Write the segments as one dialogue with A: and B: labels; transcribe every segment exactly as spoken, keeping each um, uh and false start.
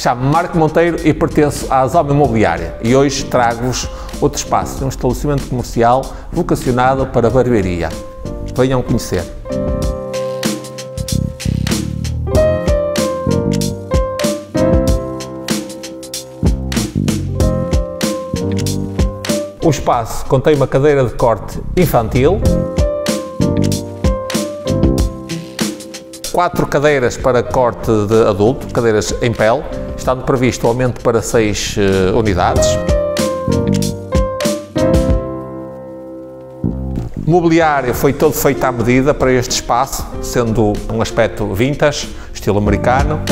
A: Chamo-me Marco Monteiro e pertenço à Zalma Imobiliária e hoje trago-vos outro espaço de um estabelecimento comercial vocacionado para barbearia. Venham conhecer. O espaço contém uma cadeira de corte infantil, quatro cadeiras para corte de adulto, cadeiras em pele, estando previsto o aumento para seis uh, unidades. O mobiliário foi todo feito à medida para este espaço, sendo um aspecto vintage, estilo americano.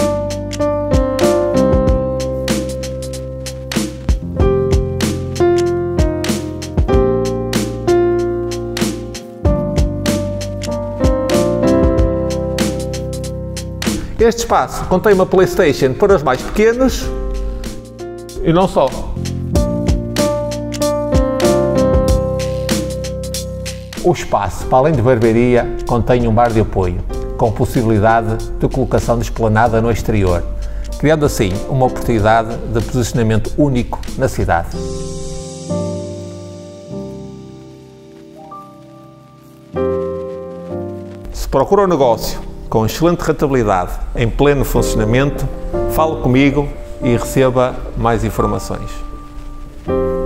A: Este espaço contém uma PlayStation para os mais pequenos e não só. O espaço, para além de barbearia, contém um bar de apoio, com possibilidade de colocação de esplanada no exterior, criando assim uma oportunidade de posicionamento único na cidade. Se procura um negócio com excelente rentabilidade, em pleno funcionamento, fale comigo e receba mais informações.